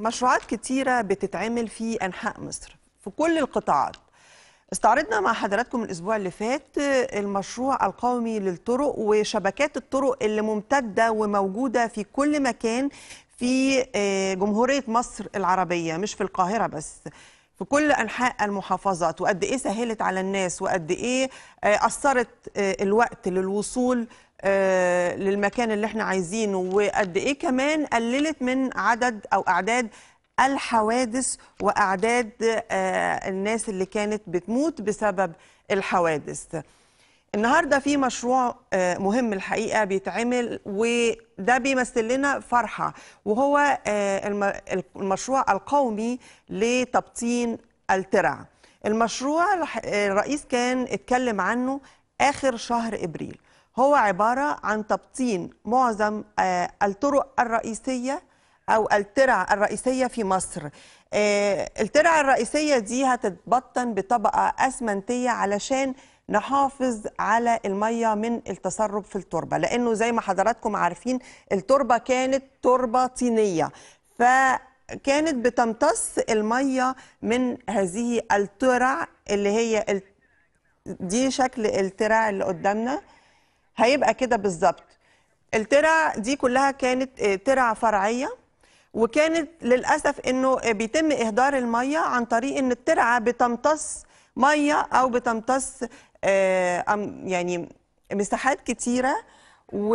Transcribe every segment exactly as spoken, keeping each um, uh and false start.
مشروعات كتيرة بتتعمل في أنحاء مصر في كل القطاعات. استعرضنا مع حضراتكم الأسبوع اللي فات المشروع القومي للطرق وشبكات الطرق اللي ممتدة وموجودة في كل مكان في جمهورية مصر العربية، مش في القاهرة بس، في كل أنحاء المحافظات، وقد إيه سهلت على الناس وقد إيه أثرت الوقت للوصول للمكان اللي احنا عايزينه، وقد إيه كمان قللت من عدد أو أعداد الحوادث وأعداد الناس اللي كانت بتموت بسبب الحوادث. النهارده في مشروع مهم الحقيقه بيتعمل، وده بيمثل لنا فرحه، وهو المشروع القومي لتبطين الترع. المشروع الرئيس كان اتكلم عنه اخر شهر ابريل. هو عباره عن تبطين معظم الطرق الرئيسيه او الترع الرئيسيه في مصر. الترع الرئيسيه دي هتتبطن بطبقه اسمنتيه علشان نحافظ على المية من التسرب في التربة، لأنه زي ما حضراتكم عارفين التربة كانت تربة طينية، فكانت بتمتص المية من هذه الترع اللي هي ال... دي شكل الترع اللي قدامنا هيبقى كده بالظبط. الترع دي كلها كانت ترع فرعية، وكانت للأسف إنه بيتم إهدار المية عن طريق إن الترعة بتمتص مية أو بتمتص آه يعني مساحات كتيرة، و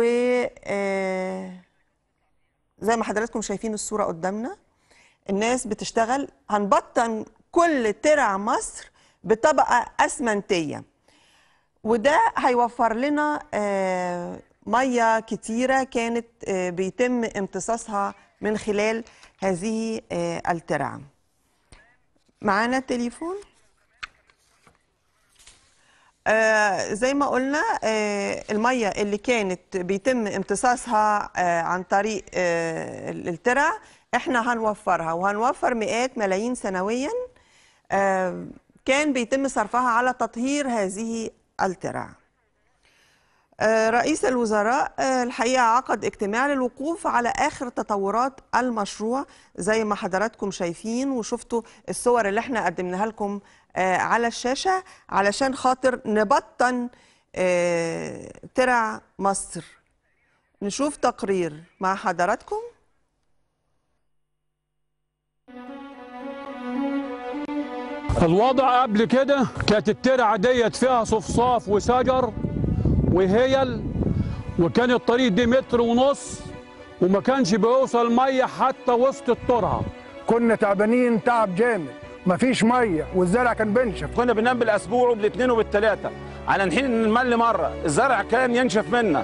آه زي ما حضراتكم شايفين الصورة قدامنا الناس بتشتغل. هنبطن كل ترع مصر بطبقة أسمنتية، وده هيوفر لنا آه مية كتيرة كانت آه بيتم امتصاصها من خلال هذه آه الترع. معانا التليفون. آه زي ما قلنا آه المية اللي كانت بيتم امتصاصها آه عن طريق آه الترع احنا هنوفرها، وهنوفر مئات ملايين سنويا آه كان بيتم صرفها على تطهير هذه الترع. آه رئيس الوزراء آه الحقيقة عقد اجتماع للوقوف على آخر تطورات المشروع زي ما حضراتكم شايفين، وشفتوا الصور اللي احنا قدمناها لكم آه على الشاشة علشان خاطر نبطن آه ترع مصر. نشوف تقرير مع حضراتكم. الوضع قبل كده كانت الترعة ديت فيها صفصاف وشجر وهيل، وكان الطريق دي متر ونص وما كانش بيوصل ميه حتى وسط الترعه. كنا تعبانين تعب جامد، مفيش ميه والزرع كان بينشف. كنا بننام بالاسبوع وبالاثنين وبالثلاثه على نحين نمل مره، الزرع كان ينشف منا.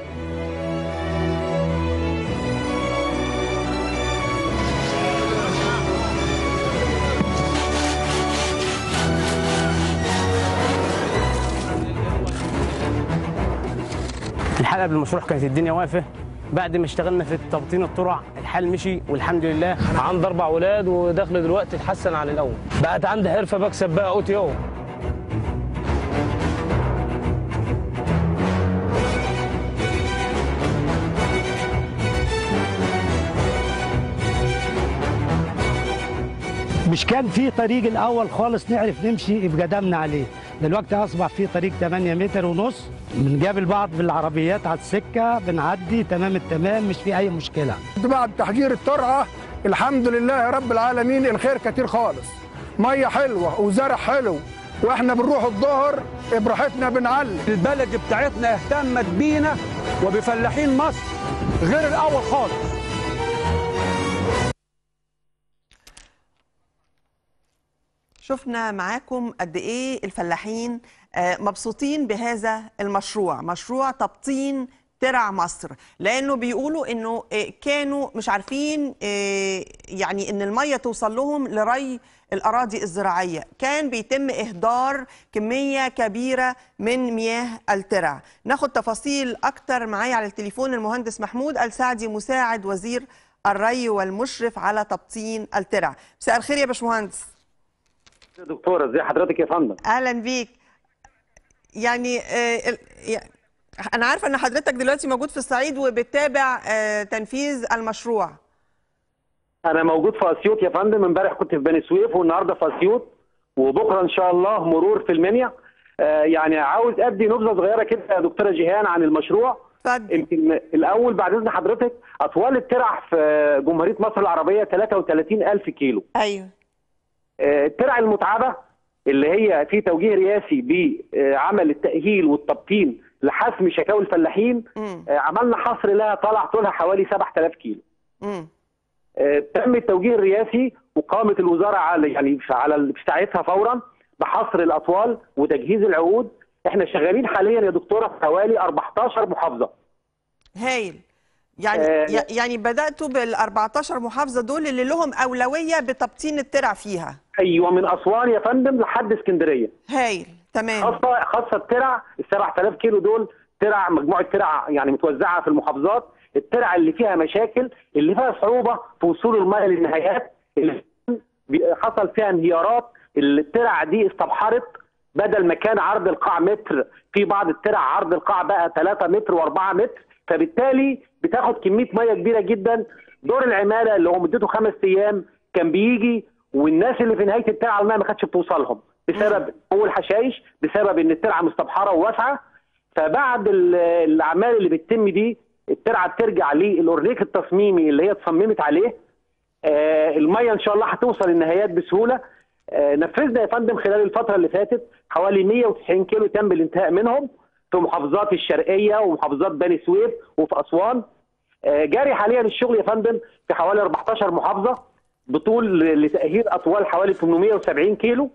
الحلقه قبل المشروع كانت الدنيا واقفه، بعد ما اشتغلنا في تبطين الترع الحال مشي والحمد لله. عندي اربع اولاد ودخل دلوقتي اتحسن عن الاول، بقت عندي حرفه بكسب بقى قوتي اهو. مش كان في طريق الاول خالص نعرف نمشي بقدمنا عليه، دلوقتي اصبح في طريق ثمانية متر ونص، بنقابل بعض بالعربيات على السكه بنعدي تمام التمام، مش في اي مشكله. بعد تحجير الترعه الحمد لله يا رب العالمين الخير كتير خالص، ميه حلوه وزرع حلو، واحنا بنروح الظهر براحتنا بنعلم. البلد بتاعتنا اهتمت بينا وبفلاحين مصر غير الاول خالص. شفنا معاكم قد ايه الفلاحين مبسوطين بهذا المشروع، مشروع تبطين ترع مصر، لانه بيقولوا انه كانوا مش عارفين يعني ان الميه توصل لهم لري الاراضي الزراعيه، كان بيتم اهدار كميه كبيره من مياه الترع. ناخد تفاصيل اكتر. معايا على التليفون المهندس محمود السعدي مساعد وزير الري والمشرف على تبطين الترع. مساء الخير يا باشمهندس. دكتوره ازي حضرتك يا فندم؟ اهلا بيك. يعني آه انا عارفه ان حضرتك دلوقتي موجود في الصعيد وبتتابع آه تنفيذ المشروع. انا موجود في اسيوط يا فندم، امبارح كنت في بني سويف والنهارده في اسيوط، وبكره ان شاء الله مرور في المنيا. آه يعني عاوز ادي نبذه صغيره كده يا دكتوره جيهان عن المشروع. اتفضل. يمكن الاول بعد اذن حضرتك، اطوال الترع في جمهوريه مصر العربيه ثلاثة وثلاثين ألف كيلو. ايوه. آه الترع المتعبه اللي هي في توجيه رئاسي بعمل التاهيل والتبطين لحسم شكاوى الفلاحين، آه عملنا حصر لها طلع طولها حوالي سبعة آلاف كيلو. امم آه تم التوجيه الرئاسي وقامت الوزاره على يعني على ساعتها فورا بحصر الاطوال وتجهيز العقود. احنا شغالين حاليا يا دكتوره في حوالي أربعتاشر محافظه. هايل. يعني آه يعني بداتوا بال أربعتاشر محافظه دول اللي لهم اولويه بتبطين الترع فيها. ايوه، من اسوان يا فندم لحد اسكندريه. هايل. تمام. خاصه خاصه الترع ال سبعة آلاف كيلو دول ترع، مجموعه ترع يعني متوزعه في المحافظات. الترع اللي فيها مشاكل، اللي فيها صعوبه في وصول الماء للنهايات، اللي حصل فيها انهيارات، الترع دي استبحرت. بدل ما كان عرض القاع متر، في بعض الترع عرض القاع بقى ثلاثة متر وأربعة متر، فبالتالي بتاخد كميه ميه كبيره جدا. دور العماله اللي هو مدته خمس ايام كان بيجي، والناس اللي في نهايه الترعه الميه ما كانتش بتوصلهم بسبب اول حشائش، بسبب ان الترعه مستبحره وواسعه. فبعد الاعمال اللي بتتم دي، الترعه بترجع للاورنيك التصميمي اللي هي اتصممت عليه. آه الميه ان شاء الله هتوصل النهايات بسهوله. آه نفذنا يا فندم خلال الفتره اللي فاتت حوالي مية وتسعين كيلو تم الانتهاء منهم في محافظات الشرقيه ومحافظات بني سويف وفي اسوان. آه جاري حاليا الشغل يا فندم في حوالي أربعتاشر محافظه بطول لتاهيل اطوال حوالي ثمانمية وسبعين كيلو،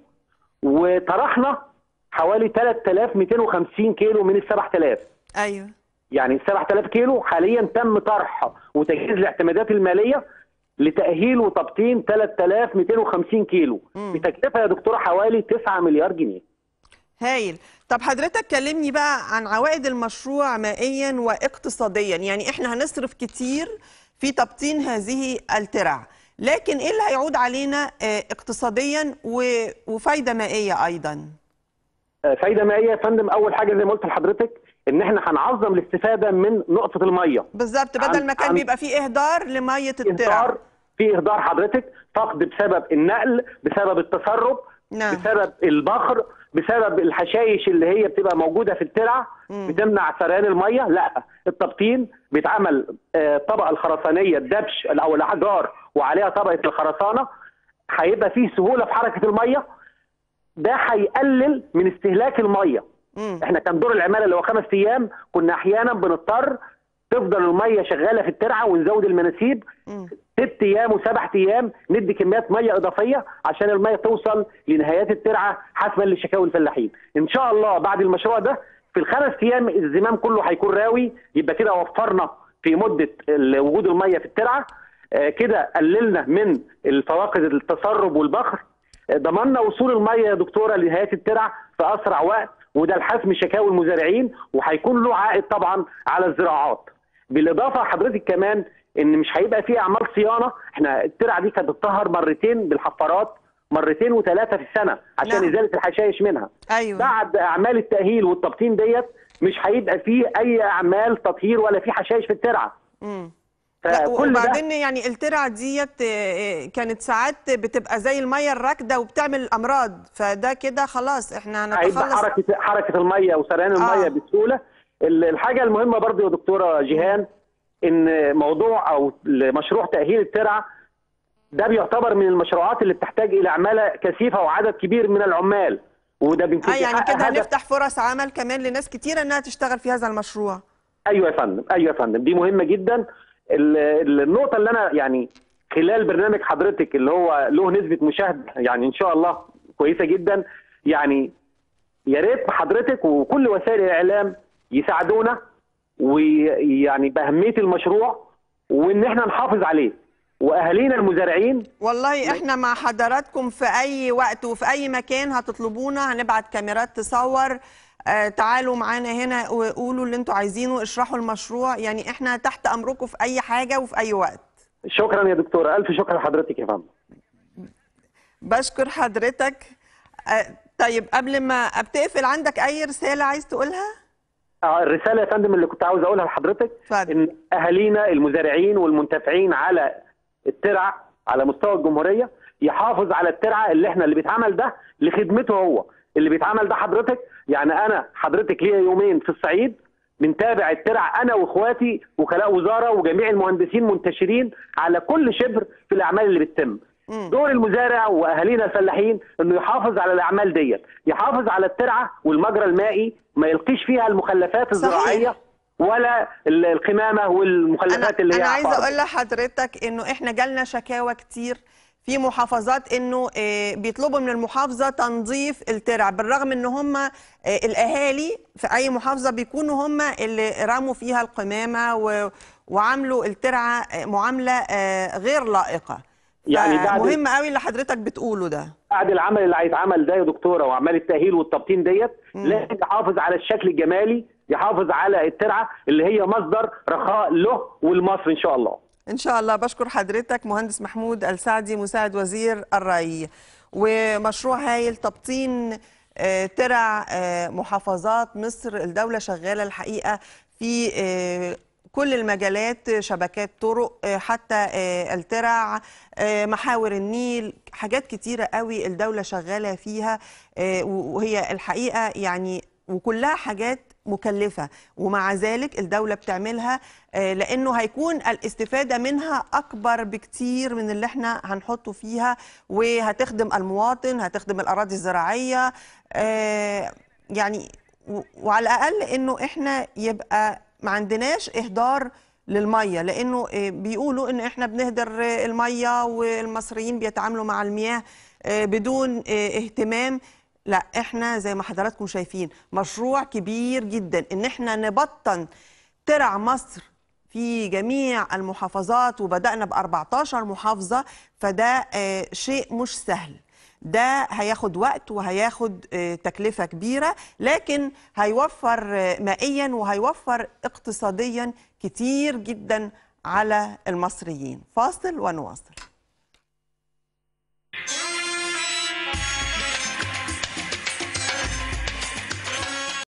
وطرحنا حوالي ثلاثة آلاف ومئتين وخمسين كيلو من ال سبعة آلاف. ايوه. يعني ال سبعة آلاف كيلو حاليا تم طرح وتجهيز الاعتمادات الماليه لتاهيل وتبطين ثلاثة آلاف ومئتين وخمسين كيلو بتكلفه يا دكتوره حوالي تسعة مليار جنيه. هايل. طب حضرتك كلمني بقى عن عوائد المشروع مائيا واقتصاديا. يعني احنا هنصرف كتير في تبطين هذه الترع، لكن ايه اللي هيعود علينا اقتصاديا وفايده مائيه ايضا؟ فايده مائيه يا فندم، اول حاجه زي ما قلت لحضرتك ان احنا هنعظم الاستفاده من نقطه الميه. بالظبط، بدل ما كان بيبقى فيه اهدار لميه الترع. اهدار، في اهدار حضرتك، فقد بسبب النقل، بسبب التسرب، نعم. بسبب البخر، بسبب الحشائش اللي هي بتبقى موجوده في الترع بتمنع سريان الميه. لا، التبطين بيتعمل الطبقه الخرسانيه الدبش او الاحجار وعليها طبقه الخرسانه، هيبقى فيه سهوله في حركه الميه. ده هيقلل من استهلاك الميه. مم. احنا كان دور العماله اللي هو خمس ايام، كنا احيانا بنضطر تفضل الميه شغاله في الترعه ونزود المناسيب مم. ست ايام وسبع ايام ندي كميات ميه اضافيه عشان الميه توصل لنهايات الترعه حسبا لشكاوى الفلاحين. ان شاء الله بعد المشروع ده في الخمس ايام الزمام كله هيكون راوي، يبقى كده وفرنا في مده وجود الميه في الترعه. آه كده قللنا من الفواقد التسرب والبخر، ضمننا وصول الميه يا دكتوره لنهايات الترع في اسرع وقت، وده لحسم شكاوى المزارعين، وهيكون له عائد طبعا على الزراعات. بالاضافه حضرتك كمان ان مش هيبقى فيه اعمال صيانه. احنا الترع دي كانت بتطهر مرتين بالحفارات، مرتين وثلاثه في السنه عشان نعم. ازاله الحشائش منها. أيوة. بعد اعمال التاهيل والتبطين ديت مش هيبقى فيه اي اعمال تطهير ولا فيه حشائش في الترعه. امم وبعدين يعني الترعه ديت كانت ساعات بتبقى زي الميه الراكده وبتعمل امراض، فده كده خلاص احنا هنتخلص حركه حركه الميه وسريان الميه آه. بسهوله. الحاجه المهمه برضه يا دكتوره جيهان ان موضوع او مشروع تاهيل الترعه ده بيعتبر من المشروعات اللي بتحتاج الى عماله كثيفه وعدد كبير من العمال، وده بيمكن اه يعني كده هنفتح فرص عمل كمان لناس كتيره انها تشتغل في هذا المشروع. ايوه يا فندم، ايوه يا فندم، دي مهمه جدا. النقطه اللي انا يعني خلال برنامج حضرتك اللي هو له نسبه مشاهده يعني ان شاء الله كويسه جدا، يعني يا ريت حضرتك وكل وسائل الاعلام يساعدونا ويعني باهميه المشروع وان احنا نحافظ عليه، واهالينا المزارعين. والله احنا مع حضراتكم في اي وقت وفي اي مكان هتطلبونا، هنبعت كاميرات تصور. آه تعالوا معانا هنا وقولوا اللي انتوا عايزينه، اشرحوا المشروع، يعني احنا تحت امركم في اي حاجه وفي اي وقت. شكرا يا دكتوره، الف شكر لحضرتك يا فندم. بشكر حضرتك. آه طيب قبل ما بتقفل عندك اي رساله عايز تقولها؟ اه الرساله يا فندم اللي كنت عاوز اقولها لحضرتك ان اهالينا المزارعين والمنتفعين على الترع على مستوى الجمهوريه يحافظ على الترعه اللي احنا اللي بيتعمل ده لخدمته هو. اللي بيتعمل ده حضرتك يعني انا حضرتك ليا يومين في الصعيد بنتابع الترع انا واخواتي وكلاء وزاره وجميع المهندسين منتشرين على كل شبر في الاعمال اللي بتتم. دور المزارع واهالينا الفلاحين انه يحافظ على الاعمال ديت، يحافظ على الترعه والمجرى المائي ما يلقيش فيها المخلفات الزراعيه ولا القمامه والمخلفات اللي هي انا عايزه اقول لحضرتك انه احنا جالنا شكاوى كتير في محافظات انه بيطلبوا من المحافظه تنظيف الترع، بالرغم ان هم الاهالي في اي محافظه بيكونوا هم اللي رموا فيها القمامه وعملوا الترعه معامله غير لائقه. يعني مهم قوي اللي حضرتك بتقوله ده. بعد العمل اللي هيتعمل ده يا دكتوره واعمال التاهيل والتبطين ديت لازم يحافظ على الشكل الجمالي، يحافظ على الترعه اللي هي مصدر رخاء له ولمصر ان شاء الله. ان شاء الله. بشكر حضرتك مهندس محمود السعدي مساعد وزير الري. ومشروع هايل تبطين ترع محافظات مصر، الدوله شغاله الحقيقه في كل المجالات، شبكات طرق حتى الترع، محاور النيل، حاجات كتيرة قوي الدولة شغالة فيها، وهي الحقيقة يعني وكلها حاجات مكلفة، ومع ذلك الدولة بتعملها لأنه هيكون الاستفادة منها أكبر بكتير من اللي احنا هنحطه فيها، وهتخدم المواطن، هتخدم الأراضي الزراعية، يعني وعلى الأقل إنه احنا يبقى ما عندناش إهدار للمية، لأنه بيقولوا إن إحنا بنهدر المية والمصريين بيتعاملوا مع المياه بدون اهتمام. لا، إحنا زي ما حضراتكم شايفين مشروع كبير جدا إن إحنا نبطن ترع مصر في جميع المحافظات، وبدأنا ب أربعتاشر محافظة، فده شيء مش سهل. ده هياخد وقت وهياخد تكلفة كبيرة، لكن هيوفر مائيا وهيوفر اقتصاديا كتير جدا على المصريين. فاصل ونواصل.